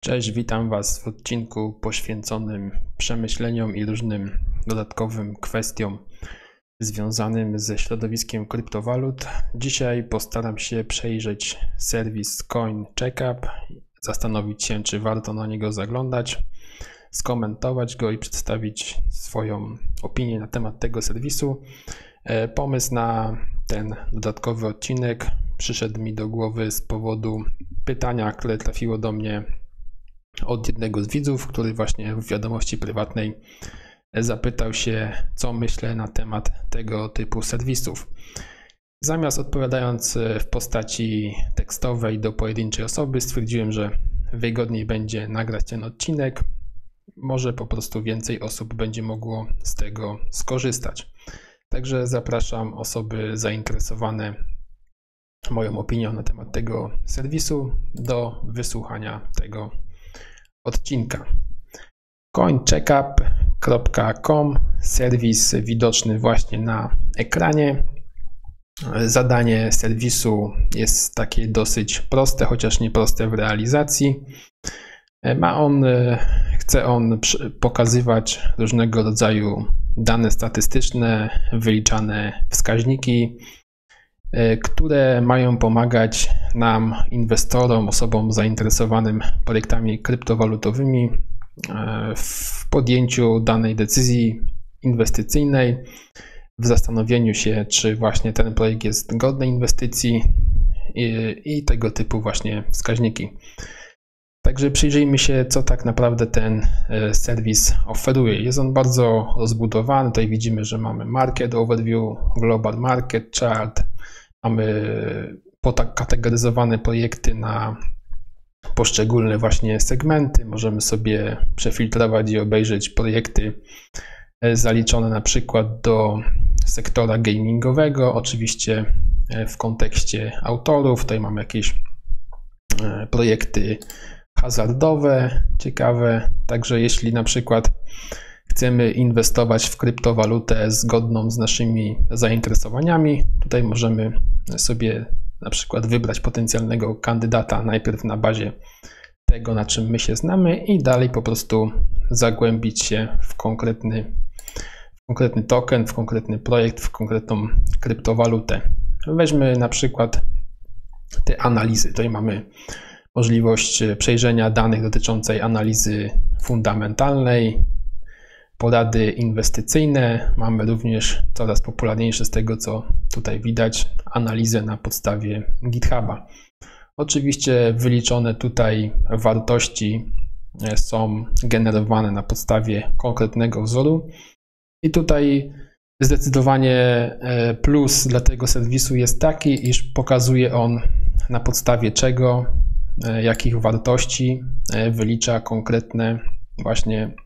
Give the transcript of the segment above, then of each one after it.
Cześć, witam Was w odcinku poświęconym przemyśleniom i różnym dodatkowym kwestiom związanym ze środowiskiem kryptowalut. Dzisiaj postaram się przejrzeć serwis CoinCheckup, zastanowić się, czy warto na niego zaglądać, skomentować go i przedstawić swoją opinię na temat tego serwisu. Pomysł na ten dodatkowy odcinek przyszedł mi do głowy z powodu pytania, które trafiło do mnie od jednego z widzów, który właśnie w wiadomości prywatnej zapytał się, co myślę na temat tego typu serwisów. Zamiast odpowiadając w postaci tekstowej do pojedynczej osoby, stwierdziłem, że wygodniej będzie nagrać ten odcinek. Może po prostu więcej osób będzie mogło z tego skorzystać. Także zapraszam osoby zainteresowane moją opinią na temat tego serwisu do wysłuchania tego odcinka. CoinCheckup.com, serwis widoczny właśnie na ekranie. Zadanie serwisu jest takie dosyć proste, chociaż nie proste w realizacji. Chce on pokazywać różnego rodzaju dane statystyczne, wyliczane wskaźniki, które mają pomagać nam, inwestorom, osobom zainteresowanym projektami kryptowalutowymi w podjęciu danej decyzji inwestycyjnej, w zastanowieniu się, czy właśnie ten projekt jest godny inwestycji i tego typu właśnie wskaźniki. Także przyjrzyjmy się, co tak naprawdę ten serwis oferuje. Jest on bardzo rozbudowany. Tutaj widzimy, że mamy Market Overview, Global Market Chart, mamy kategoryzowane projekty na poszczególne właśnie segmenty. Możemy sobie przefiltrować i obejrzeć projekty zaliczone na przykład do sektora gamingowego. Oczywiście w kontekście autorów. Tutaj mamy jakieś projekty hazardowe, ciekawe. Także jeśli na przykład chcemy inwestować w kryptowalutę zgodną z naszymi zainteresowaniami, tutaj możemy sobie na przykład wybrać potencjalnego kandydata najpierw na bazie tego, na czym my się znamy, i dalej po prostu zagłębić się w konkretny token, w konkretny projekt, w konkretną kryptowalutę. Weźmy na przykład te analizy. Tutaj mamy możliwość przejrzenia danych dotyczącej analizy fundamentalnej, porady inwestycyjne. Mamy również coraz popularniejsze, z tego co tutaj widać, analizę na podstawie GitHuba. Oczywiście wyliczone tutaj wartości są generowane na podstawie konkretnego wzoru i tutaj zdecydowanie plus dla tego serwisu jest taki, iż pokazuje on na podstawie czego, jakich wartości wylicza konkretne właśnie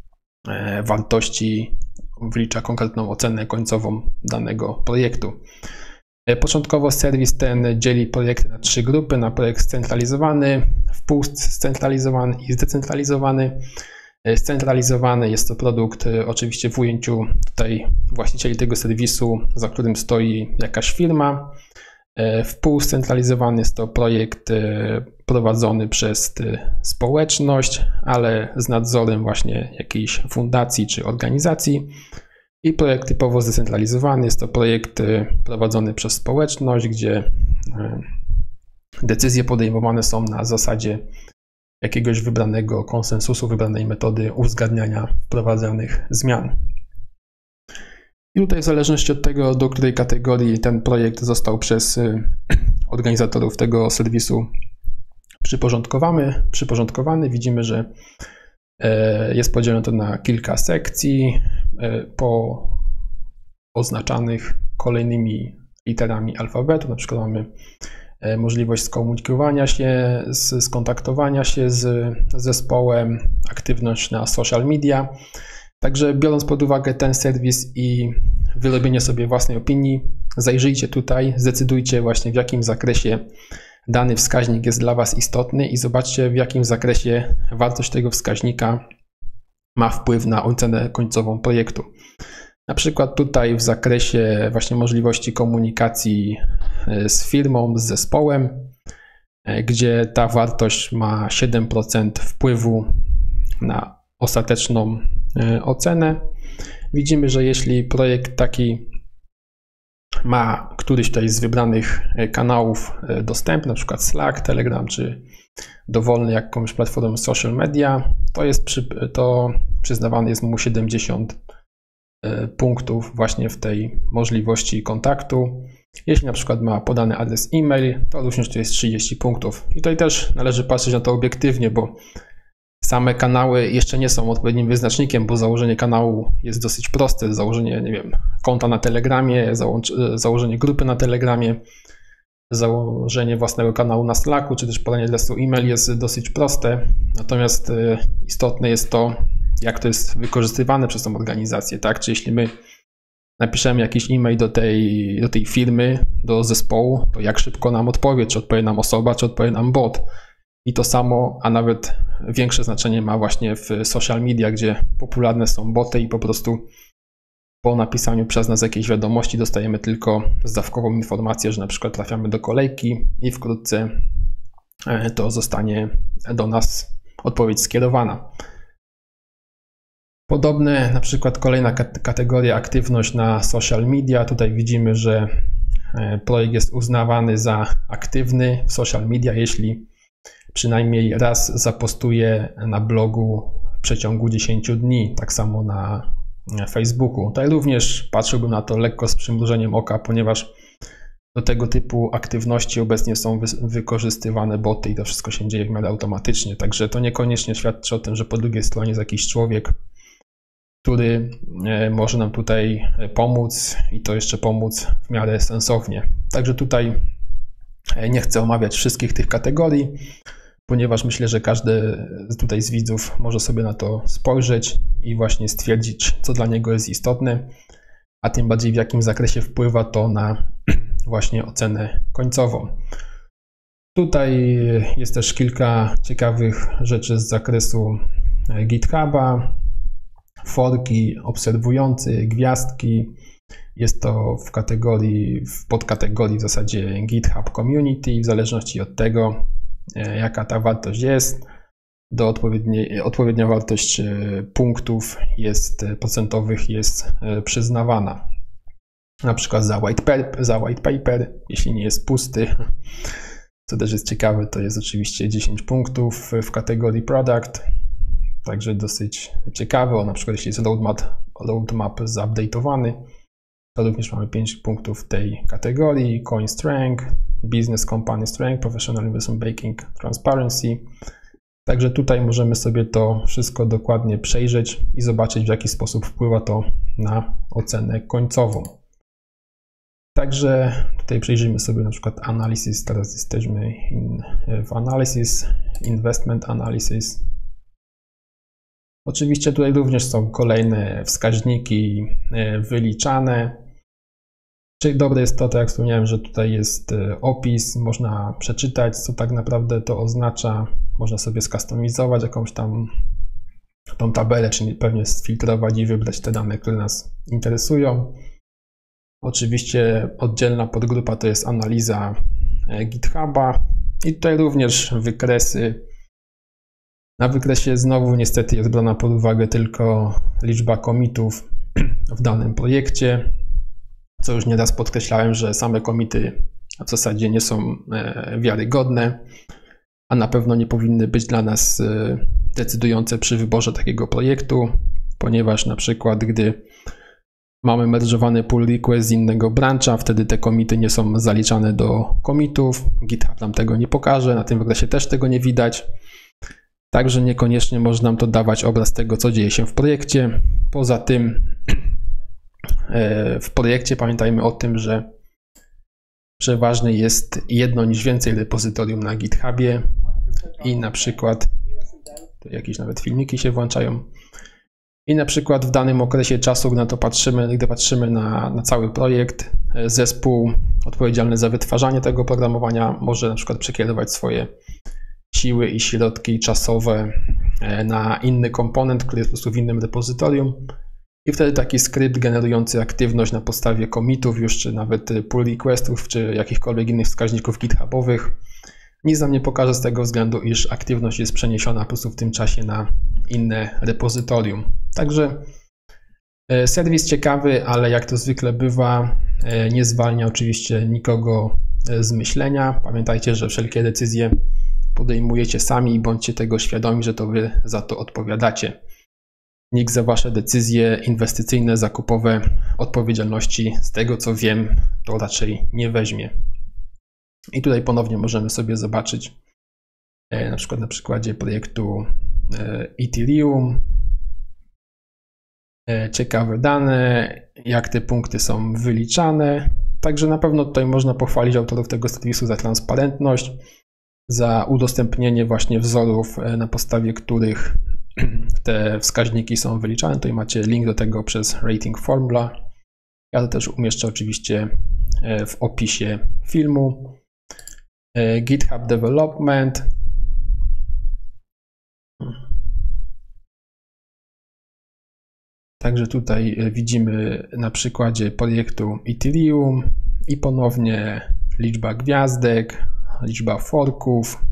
wartości, wylicza konkretną ocenę końcową danego projektu. Początkowo serwis ten dzieli projekty na 3 grupy: na projekt scentralizowany, wpółscentralizowany i zdecentralizowany. Scentralizowany jest to produkt oczywiście w ujęciu tutaj właścicieli tego serwisu, za którym stoi jakaś firma. Wpółscentralizowany jest to projekt prowadzony przez społeczność, ale z nadzorem właśnie jakiejś fundacji czy organizacji. I projekt typowo zdecentralizowany jest to projekt prowadzony przez społeczność, gdzie decyzje podejmowane są na zasadzie jakiegoś wybranego konsensusu, wybranej metody uzgadniania wprowadzanych zmian. I tutaj w zależności od tego, do której kategorii ten projekt został przez organizatorów tego serwisu przyporządkowany, widzimy, że jest podzielone to na kilka sekcji oznaczanych kolejnymi literami alfabetu. Na przykład mamy możliwość skomunikowania się, skontaktowania się z zespołem, aktywność na social media. Także biorąc pod uwagę ten serwis i wyrobienie sobie własnej opinii, zajrzyjcie tutaj, zdecydujcie właśnie, w jakim zakresie dany wskaźnik jest dla Was istotny i zobaczcie, w jakim zakresie wartość tego wskaźnika ma wpływ na ocenę końcową projektu. Na przykład tutaj w zakresie właśnie możliwości komunikacji z firmą, z zespołem, gdzie ta wartość ma 7% wpływu na ostateczną ocenę. Widzimy, że jeśli projekt taki ma któryś tutaj z wybranych kanałów dostępny, na przykład Slack, Telegram czy dowolny jakąś platformę social media, to przyznawane jest mu 70 punktów właśnie w tej możliwości kontaktu. Jeśli na przykład ma podany adres e-mail, to również to jest 30 punktów. I tutaj też należy patrzeć na to obiektywnie, bo same kanały jeszcze nie są odpowiednim wyznacznikiem, bo założenie kanału jest dosyć proste. Założenie, nie wiem, konta na Telegramie, założenie grupy na Telegramie, założenie własnego kanału na Slacku, czy też podanie adresu e-mail jest dosyć proste. Natomiast istotne jest to, jak to jest wykorzystywane przez tą organizację, tak? Czy jeśli my napiszemy jakiś e-mail do tej firmy, do zespołu, to jak szybko nam odpowie, czy odpowie nam osoba, czy odpowie nam bot. I to samo, a nawet większe znaczenie ma właśnie w social media, gdzie popularne są boty i po prostu po napisaniu przez nas jakiejś wiadomości dostajemy tylko zdawkową informację, że na przykład trafiamy do kolejki i wkrótce to zostanie do nas odpowiedź skierowana. Podobne, na przykład kolejna kategoria, aktywność na social media. Tutaj widzimy, że projekt jest uznawany za aktywny w social media, jeśli przynajmniej raz zapostuje na blogu w przeciągu 10 dni, tak samo na Facebooku. Tutaj również patrzyłbym na to lekko z przymrużeniem oka, ponieważ do tego typu aktywności obecnie są wykorzystywane boty i to wszystko się dzieje w miarę automatycznie, także to niekoniecznie świadczy o tym, że po drugiej stronie jest jakiś człowiek, który może nam tutaj pomóc i to jeszcze pomóc w miarę sensownie. Także tutaj nie chcę omawiać wszystkich tych kategorii, ponieważ myślę, że każdy tutaj z widzów może sobie na to spojrzeć i właśnie stwierdzić, co dla niego jest istotne, a tym bardziej w jakim zakresie wpływa to na właśnie ocenę końcową. Tutaj jest też kilka ciekawych rzeczy z zakresu GitHuba, forki, obserwujący, gwiazdki. Jest to w podkategorii w zasadzie GitHub Community, w zależności od tego, jaka ta wartość jest, odpowiednia wartość punktów procentowych jest przyznawana. Na przykład za white paper, jeśli nie jest pusty, co też jest ciekawe, to jest oczywiście 10 punktów w kategorii product, także dosyć ciekawe. Na przykład jeśli jest roadmap zupdate'owany, to również mamy 5 punktów w tej kategorii. Coin Strength, Business Company Strength, Professional Investment Banking Transparency. Także tutaj możemy sobie to wszystko dokładnie przejrzeć i zobaczyć, w jaki sposób wpływa to na ocenę końcową. Także tutaj przejrzyjmy sobie na przykład Analysis. Teraz jesteśmy w Analysis, Investment Analysis. Oczywiście tutaj również są kolejne wskaźniki wyliczane. Czyli dobre jest to, tak jak wspomniałem, że tutaj jest opis, można przeczytać, co tak naprawdę to oznacza. Można sobie skustomizować jakąś tam tą tabelę, czyli pewnie sfiltrować i wybrać te dane, które nas interesują. Oczywiście oddzielna podgrupa to jest analiza GitHuba i tutaj również wykresy. Na wykresie znowu niestety jest brana pod uwagę tylko liczba commitów w danym projekcie, co już nieraz podkreślałem, że same commity w zasadzie nie są wiarygodne, a na pewno nie powinny być dla nas decydujące przy wyborze takiego projektu, ponieważ na przykład gdy mamy merge'owany pull request z innego brancha, wtedy te commity nie są zaliczane do commitów, GitHub nam tego nie pokaże, na tym wykresie też tego nie widać. Także niekoniecznie może nam to dawać obraz tego, co dzieje się w projekcie. Poza tym w projekcie pamiętajmy o tym, że ważne jest jedno niż więcej repozytorium na GitHubie i na przykład jakieś nawet filmiki się włączają i na przykład w danym okresie czasu, gdy patrzymy na cały projekt, zespół odpowiedzialny za wytwarzanie tego oprogramowania może na przykład przekierować swoje siły i środki czasowe na inny komponent, który jest po prostu w innym repozytorium i wtedy taki skrypt generujący aktywność na podstawie commitów już, czy nawet pull requestów, czy jakichkolwiek innych wskaźników GitHubowych Nic nam nie pokaże z tego względu, iż aktywność jest przeniesiona po prostu w tym czasie na inne repozytorium. Także serwis ciekawy, ale jak to zwykle bywa, nie zwalnia oczywiście nikogo z myślenia. Pamiętajcie, że wszelkie decyzje podejmujecie sami i bądźcie tego świadomi, że to wy za to odpowiadacie. Nikt za wasze decyzje inwestycyjne, zakupowe odpowiedzialności, z tego co wiem, to raczej nie weźmie. I tutaj ponownie możemy sobie zobaczyć na przykład na przykładzie projektu Ethereum. Ciekawe dane, jak te punkty są wyliczane. Także na pewno tutaj można pochwalić autorów tego serwisu za transparentność, za udostępnienie właśnie wzorów, na podstawie których te wskaźniki są wyliczane. Tutaj macie link do tego przez Rating Formula. Ja to też umieszczę oczywiście w opisie filmu. GitHub Development. Także tutaj widzimy na przykładzie projektu Ethereum i ponownie liczba gwiazdek, liczba forków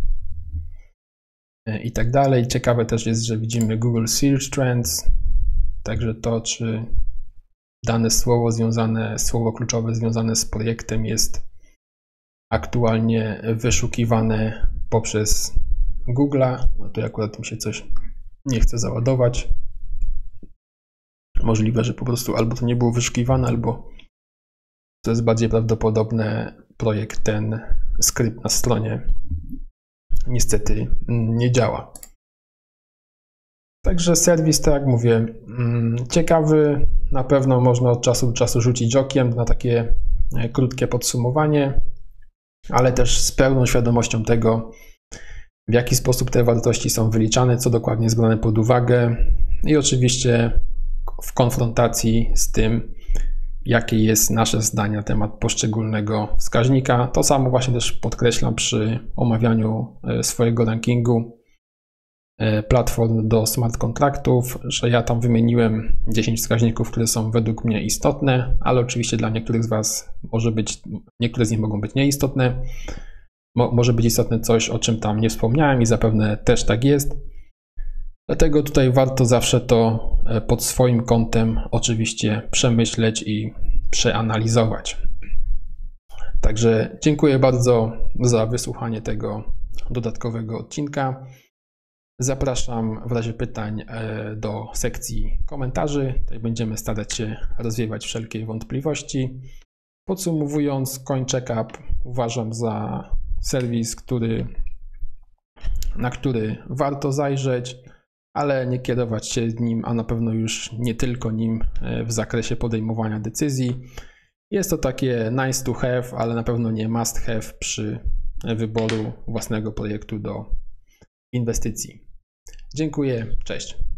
i tak dalej. Ciekawe też jest, że widzimy Google Search Trends, także to, czy dane słowo kluczowe związane z projektem jest aktualnie wyszukiwane poprzez Google'a. No tu akurat mi się coś nie chce załadować. Możliwe, że po prostu albo to nie było wyszukiwane, albo co jest bardziej prawdopodobne, projekt ten, skrypt na stronie niestety nie działa. Także serwis, tak jak mówię, ciekawy. Na pewno można od czasu do czasu rzucić okiem na takie krótkie podsumowanie, ale też z pełną świadomością tego, w jaki sposób te wartości są wyliczane, co dokładnie jest brane pod uwagę i oczywiście w konfrontacji z tym, jakie jest nasze zdanie na temat poszczególnego wskaźnika. To samo właśnie też podkreślam przy omawianiu swojego rankingu platform do smart kontraktów, że ja tam wymieniłem 10 wskaźników, które są według mnie istotne, ale oczywiście dla niektórych z Was niektóre z nich mogą być nieistotne. Może być istotne coś, o czym tam nie wspomniałem i zapewne też tak jest. Dlatego tutaj warto zawsze to pod swoim kątem oczywiście przemyśleć i przeanalizować. Także dziękuję bardzo za wysłuchanie tego dodatkowego odcinka. Zapraszam w razie pytań do sekcji komentarzy. Tutaj będziemy starać się rozwiewać wszelkie wątpliwości. Podsumowując, CoinCheckup uważam za serwis, na który warto zajrzeć, ale nie kierować się nim, a na pewno już nie tylko nim w zakresie podejmowania decyzji. Jest to takie nice to have, ale na pewno nie must have przy wyboru własnego projektu do inwestycji. Dziękuję, cześć.